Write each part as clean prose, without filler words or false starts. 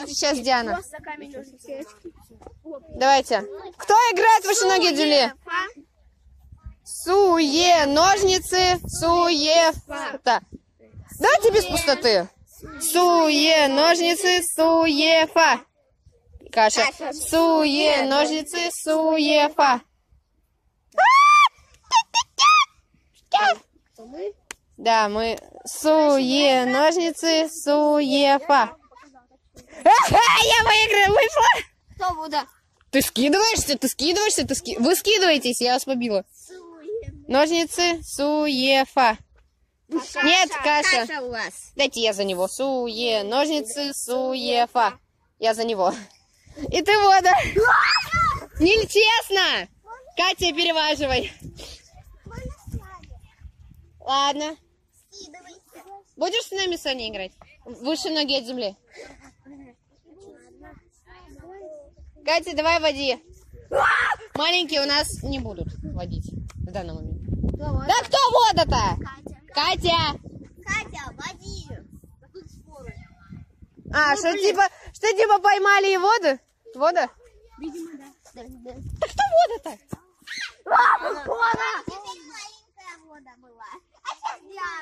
сейчас Диана. Давайте. Кто играет в выше ноги от земли? Суе, ножницы, суефа. Давайте без пустоты. Суе, ножницы, суефа. Каша. Суе, ножницы, суефа. Да, мы суе, ножницы, суефа. Я выиграла, вышла. Кто будет? Ты скидываешься, Вы скидываетесь, я вас побила. Ножницы, суефа. Нет, Каша. Каша у вас. Дайте я за него. Суе, ножницы, суефа. Я за него. И ты вода. Нечестно. Катя, переваживай. Ладно. Будешь с нами, Соня, играть? Выше ноги от земли. Катя, давай води. Маленькие у нас не будут водить в данный момент. Да кто вода-то? Катя. Катя, води. А, что типа поймали и воду? Вода? Видимо, да. Да кто вода-то? Вода! Маленькая вода была. А сейчас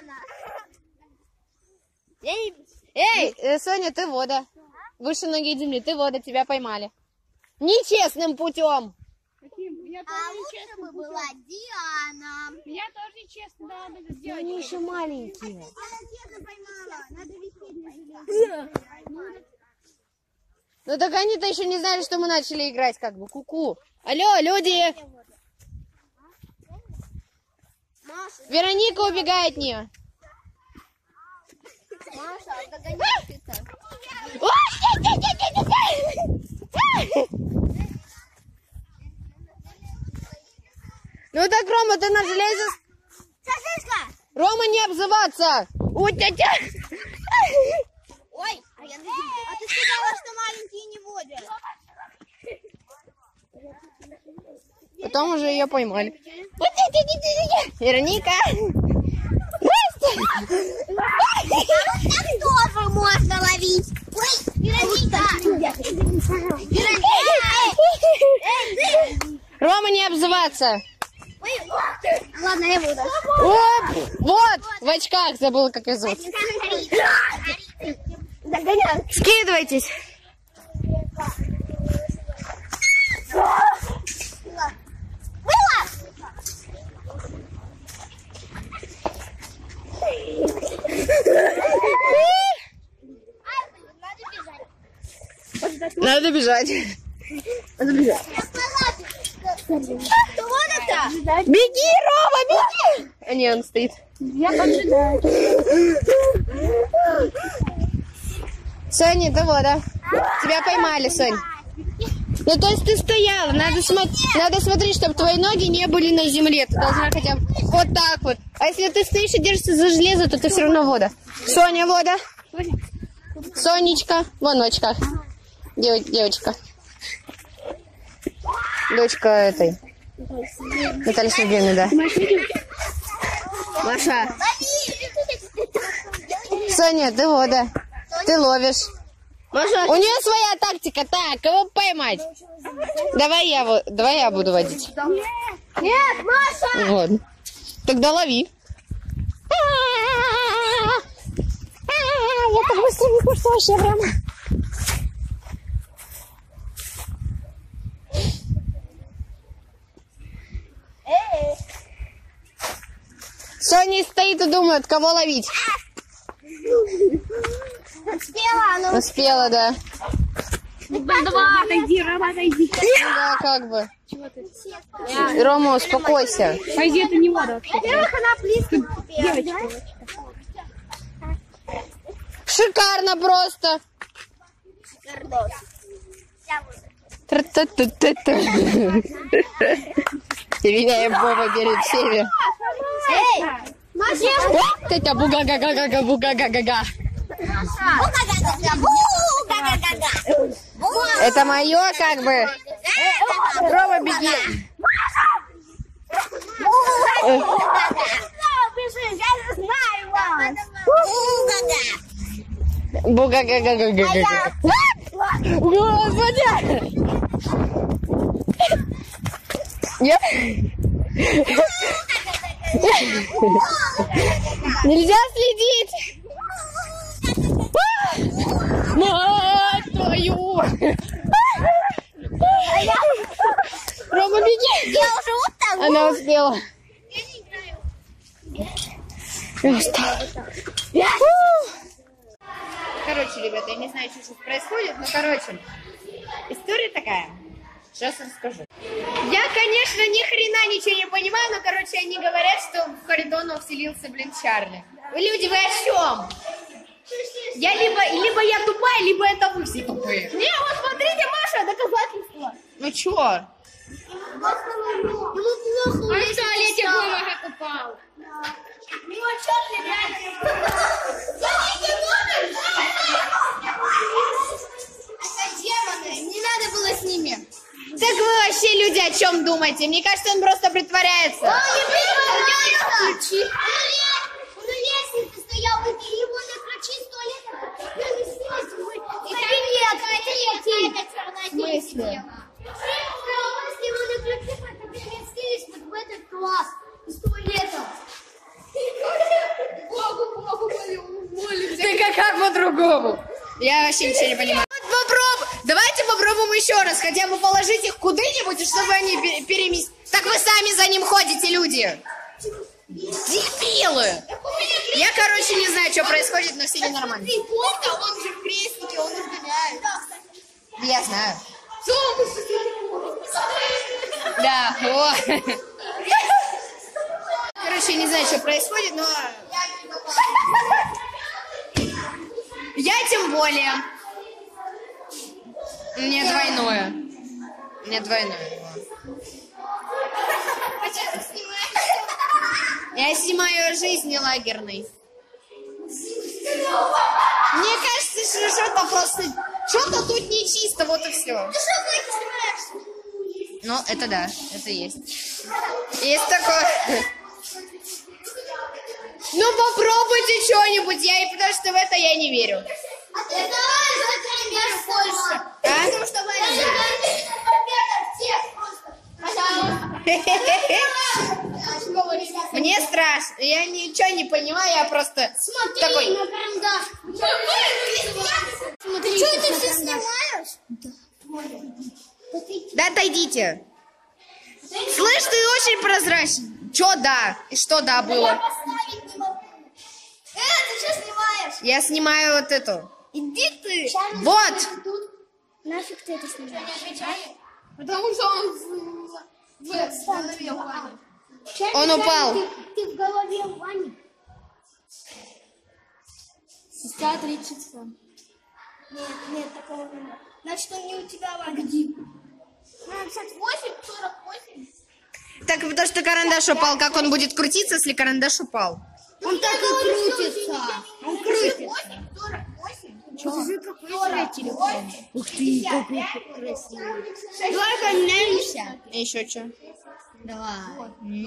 Диана. Эй, Соня, ты вода. Выше ноги от земли, ты вода, тебя поймали. Нечестным путем. А лучше бы была Диана. Меня тоже нечестно, да, надо сделать. Они еще маленькие. Она честно поймала. Надо висеть на железо. Ну так они-то еще не знали, что мы начали играть, как бы. Ку-ку. Алло, люди. Вероника убегает от нее. Маша, догоняй ты-то. Ну так, Рома, ты на железе... Сосиска! Рома, не обзываться! У-тя-тя! Ой, а ты сказала, что маленькие не водят. Потом уже ее поймали. Вероника! Так тоже можно ловить. Ой, Вероника! Рома, не обзываться! Ладно, я буду. Оп! Вот! В очках забыла, как ее зовут. Догоняй. Скидывайтесь! Надо бежать. Кто вот это? Беги, Рома, беги! А не, он стоит. Я поджидаю. Соня, да вода. Тебя поймали, Сонь. Ну, то есть ты стояла. Надо смотреть, чтобы твои ноги не были на земле. Ты должна хотя бы вот так вот. А если ты стоишь и держишься за железо, то ты все равно вода. Соня, вода. Сонечка. Вон в очках. Девочка. Дочка этой. Натальи Сергеевны, да. Маша. Соня, ты вода. Ты ловишь. Маша. У нее своя тактика. Так, кого поймать? Давай я буду водить. Нет, Маша! Вот. Тогда лови. Я так быстро не пошла вообще прямо. Соня стоит и думает, кого ловить. Успела, она Успела, да. Давай, отойди, Рома, отойди. Да, как бы. Рома, успокойся. Пойди, это не вода вообще. Во-первых, она близко успела. Девочка. Шикарно просто. Гордос. Севиляя Боба перед всеми. Эй, Маша! Тетя буга-га-га-га-га-буга-га-га-га. Это мое, как бы. Рома, беги. Буга-га-га-га-га-га. Господи! Нельзя следить! Мать твою! Рома, беги! Я уже устала. Она успела. Я не играю. Короче, ребята, я не знаю, что сейчас происходит, но, короче, история такая. Сейчас вам скажу. Я, конечно, ни хрена ничего не понимаю, но, короче, они говорят, что в Харитону вселился, блин, Чарли. Вы, люди, вы о чем? Я либо я тупая, либо это вы все тупые. Не, вот смотрите, Маша, доказательство. Ну чё? Ему плохо. А в туалете бумага упал. Ну, а Чарли реально. Это демоны, не надо было с ними. Так вы вообще, люди, о чем думаете? Мне кажется, он просто притворяется. Он не притворяется. Ключи. Он на лестнице стоял, и его на ключи с туалета. И кабинет, это черная тень. Его на ключи переместились вот в этот класс из туалета. Богу молимся. Так а как по-другому? Я вообще ничего не понимаю. Вот попробуем. Давайте попробуем еще раз. Хотя бы положить их куда-нибудь, чтобы они переместились. Так вы сами за ним ходите, люди. Дебилы. Я, короче, не знаю, что происходит, но все не нормально. Он же в крестике, он изгоняет. Я знаю. Да, о. Короче, не знаю, что происходит, но... Я тем более. Мне двойное. Мне двойное. Я снимаю жизнь лагерной. Мне кажется, что что-то просто... Что-то тут нечисто, вот и все. Ну, это да, это есть. Есть такое. Ну, попробуйте что-нибудь, потому что в это я не верю. А ты давай закрепишь больше. Потому что вы Мне страшно, я ничего не понимаю, я просто Смотри такой... на карандаш. Ты что, это все снимаешь? Да отойдите. Слышь, ты очень прозрачный. Чё да? И что да Я было? поставить не могу. Ты что снимаешь? Я снимаю вот эту. Иди ты. Вот. Нафиг ты это снимаешь? Потому что он в голове Он упал. Ты в голове Вани. Сестра 37. Нет, такого нет. Значит, он не у тебя, Ваня. Где? 58, 48. Так, потому что карандаш упал. Как он будет крутиться, если карандаш упал? Он так и крутится. Он крутится. 48. Скажи, какой телефон. Ух ты, какой красивый. Давай поменяемся. Еще что? Давай.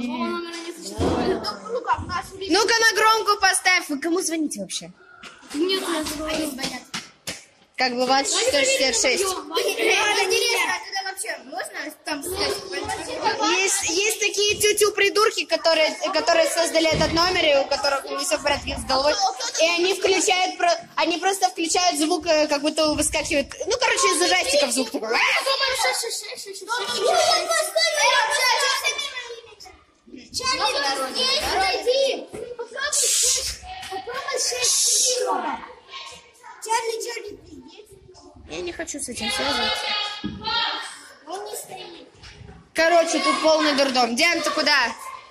Ну-ка на громко поставь. Вы кому звоните вообще? Нет, Они звонят. Как бы 2466. Интересно, а туда вообще можно там Есть такие тю-тю-придурки, которые создали этот номер, и у которых не все в порядке с головой. И они просто включают звук, как будто выскакивает. Ну, короче, из ужастиков звук такой. Чарли, Я не хочу с этим связываться. он не стоит. Короче, тут полный дурдом. Диана, ты куда?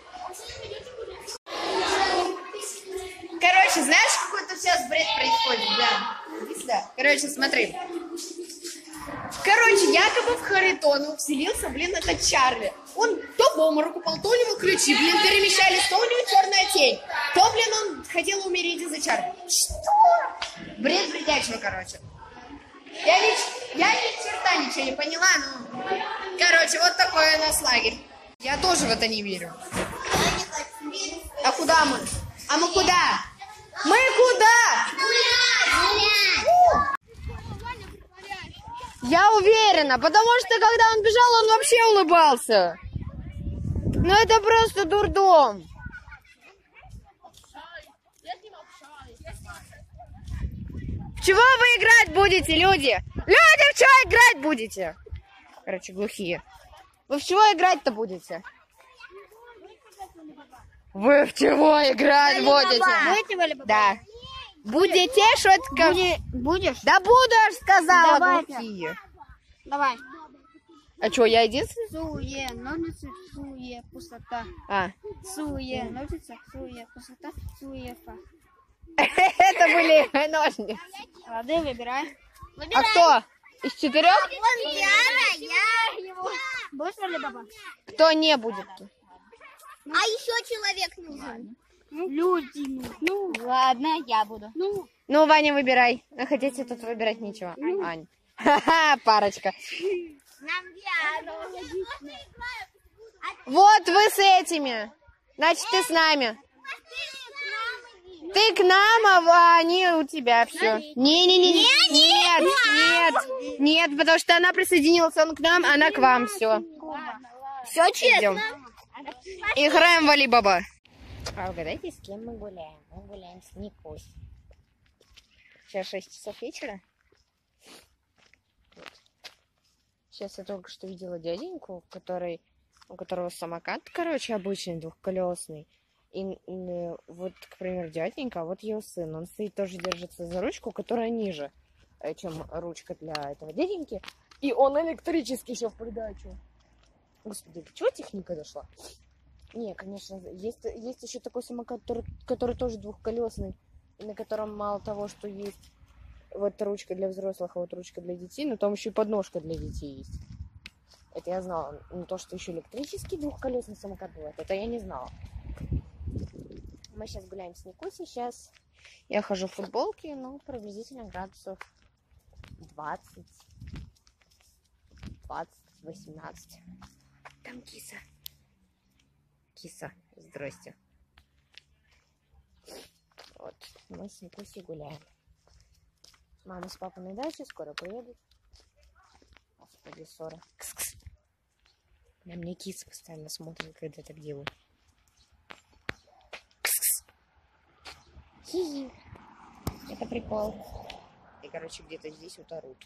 Короче, знаешь, какой-то сейчас бред происходит, да? Иди сюда. Короче, смотри. Короче, якобы в Харитону вселился, блин, этот Чарли. Он то в обморок упал, то у него ключи, блин, перемещались, то у него черная тень. То, блин, он хотел умереть из-за Чарли. Что? Бред бредячего, короче. Я ни черта ничего не поняла, но... Короче, вот такой у нас лагерь. Я тоже в это не верю. А куда мы? А мы куда? Мы куда? Я уверена, потому что когда он бежал, он вообще улыбался. Ну это просто дурдом. В чего вы играть будете, люди? Люди, в чего играть будете? Короче, глухие. Вы в чего играть-то будете? Вы в чего играть будете? Да. Будете что-то? Будешь? Да буду, сказала, Давай. глухие. Давай. А что, я единственный? Суе, ножницы, суе, пустота. А. Суе, ножницы, суе, пустота, суе, фа. Это были ножницы. Ладно, выбирай. А кто? Из 4? Я его. Будешь ли, баба? Кто не будет? А еще человек нужен. Люди. Ну, ладно, я буду. Ну, Ваня, выбирай. А хотите тут выбирать нечего. Ань. Ха-ха, парочка. Вот вы с этими. Значит, ты с нами. Ты к нам, а они у тебя все. Нет, потому что она присоединилась, он к нам, она к вам, все. Все честно. Играем в Али-Баба. А угадайте, с кем мы гуляем? Мы гуляем с Никой. Сейчас 6 часов вечера. Сейчас я только что видела дяденьку, у которого самокат, короче, обычный, двухколесный. И вот, к примеру, дяденька, а вот его сын. Он стоит, тоже держится за ручку, которая ниже, чем ручка для этого дяденьки. И он электрический еще в придачу. Господи, чего техника дошла? Не, конечно, есть еще такой самокат, который тоже двухколесный, и на котором мало того, что есть вот ручка для взрослых, а вот ручка для детей, но там еще и подножка для детей есть. Это я знала. Но то, что еще электрический двухколесный самокат бывает, это я не знала. Мы сейчас гуляем с Никусей. Сейчас я хожу в футболке, ну, приблизительно градусов 20, 18. Там киса. Киса, здрасте. Вот, мы с Никусей гуляем. Мама с папой на даче, скоро приедут. Господи, ссора. Кс-кс. На мне киса постоянно смотрит, когда я так делаю. Кс-кс. Хи-хи. Это прикол. И, короче, где-то здесь вот орут.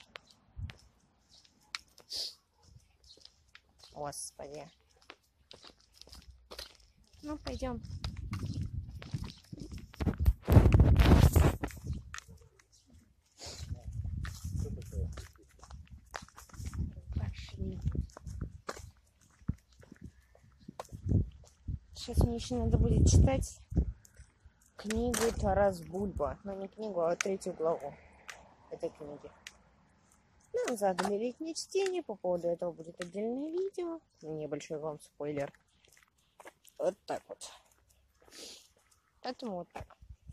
Господи. Ну, пойдем. Пошли. Сейчас мне еще надо будет читать книгу Тарас Бульба. Ну, не книгу, а 3-ю главу этой книги. Нам задали летнее чтение. По поводу этого будет отдельное видео. Небольшой вам спойлер. Вот так вот. Поэтому вот так.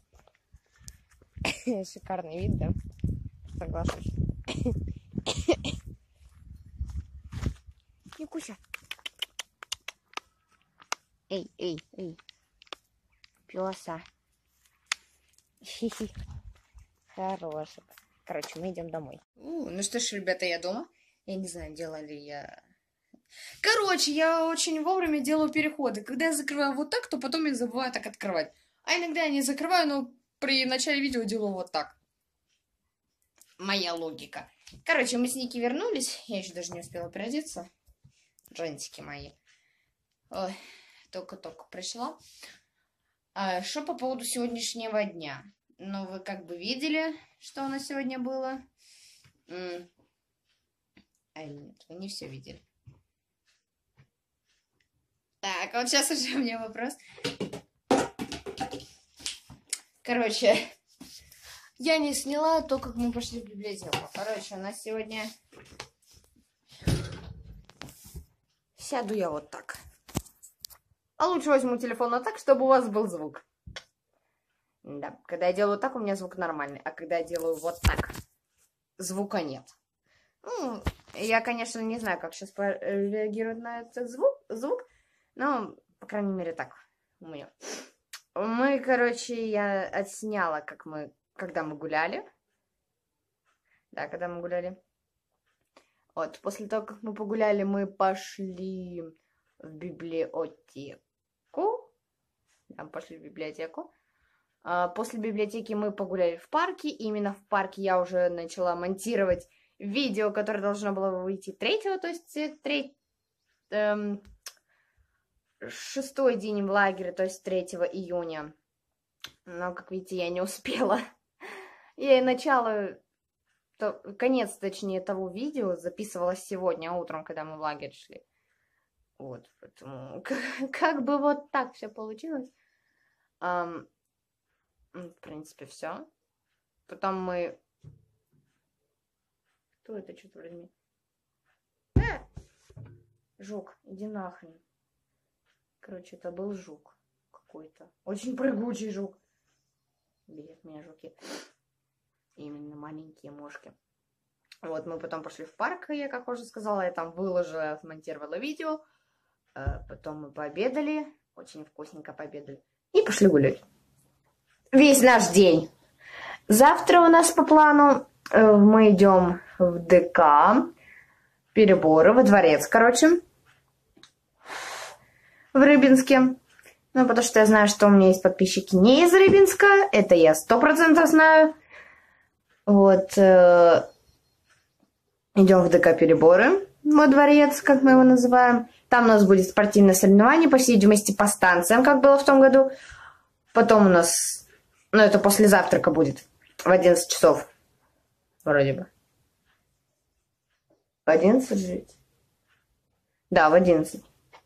Шикарный вид, да? Соглашусь. Никуся. Эй. Пёса. Хи-хи. Хороший. Короче, мы идем домой. Ну что ж, ребята, я дома. Я не знаю, делала ли я... Короче, я очень вовремя делаю переходы. Когда я закрываю вот так, то потом я забываю так открывать. А иногда я не закрываю, но при начале видео делаю вот так. Моя логика. Короче, мы с Ники вернулись. Я еще даже не успела переодеться. Джинсики мои. Ой, только-только пришла. Что по поводу сегодняшнего дня? Ну, вы как бы видели, что у нас сегодня было. Нет, вы не все видели. Так, вот сейчас уже у меня вопрос. Короче, я не сняла то, как мы пошли в библиотеку. Короче, у нас сегодня... Сяду я вот так. А лучше возьму телефон вот так, чтобы у вас был звук. Да, когда я делаю так, у меня звук нормальный. А когда я делаю вот так, звука нет. Ну, я, конечно, не знаю, как сейчас реагирует на этот звук. Но, по крайней мере, так у меня. Мы, короче, я отсняла, когда мы гуляли. Да, когда мы гуляли. Вот, после того, как мы погуляли, мы пошли в библиотеку. Да, пошли в библиотеку. После библиотеки мы погуляли в парке. И именно в парке я уже начала монтировать видео, которое должно было выйти 3-го, то есть 6-й день в лагере, то есть 3 июня. Но, как видите, я не успела. Я и конец, точнее, того видео записывала сегодня утром, когда мы в лагерь шли. Вот, поэтому как бы вот так все получилось. В принципе, все. Потом мы... Кто это, что-то возьми? Жук, иди нахрен. Короче, это был жук какой-то. Очень прыгучий жук. Бегут меня жуки. Именно маленькие мошки. Вот, мы потом пошли в парк, я, как уже сказала, я там выложила, смонтировала видео. Потом мы пообедали. Очень вкусненько пообедали. И пошли гулять. Весь наш день. Завтра у нас по плану мы идем в ДК Переборы, во дворец, короче, в Рыбинске. Ну, потому что я знаю, что у меня есть подписчики не из Рыбинска. Это я 100% знаю. Вот. Идем в ДК Переборы, во дворец, как мы его называем. Там у нас будет спортивное соревнование, посидеть вместе по станциям, как было в том году. Потом у нас, ну, это после завтрака будет, в 11 часов. Вроде бы. В 11 жить? Да, в 11.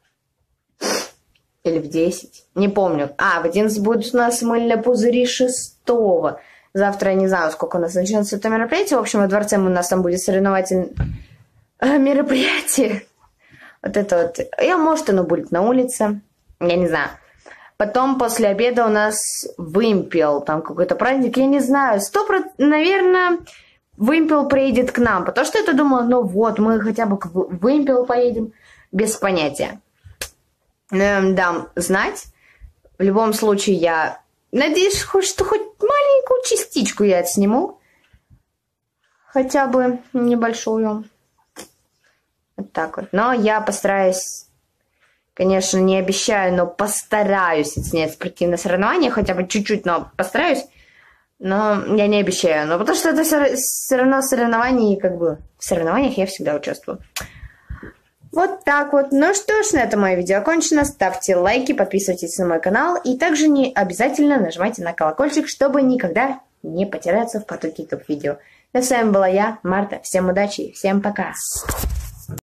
Или в 10. Не помню. В 11 будет у нас мыльные пузыри 6-го. Завтра я не знаю, сколько у нас начнется это мероприятие. В общем, во дворце у нас там будет соревновательное мероприятие. Вот это вот. Может, оно будет на улице. Я не знаю. Потом после обеда у нас вымпел. Там какой-то праздник. Я не знаю. 100%, наверное, вымпел приедет к нам. Потому что я думала, ну вот, мы хотя бы к вымпел поедем. Без понятия. Но я вам дам знать. В любом случае, я надеюсь, что хоть маленькую частичку я отсниму. Хотя бы небольшую. Вот так вот. Но я постараюсь, конечно, не обещаю, но постараюсь отснять спортивное соревнование. Хотя бы чуть-чуть, но постараюсь. Но я не обещаю. Но потому что это все равно соревнования. И как бы в соревнованиях я всегда участвую. Вот так вот. Ну что ж, на этом мое видео окончено. Ставьте лайки, подписывайтесь на мой канал. И также не обязательно нажимайте на колокольчик, чтобы никогда не потеряться в потоке топ-видео. С вами была я, Марта. Всем удачи и всем пока.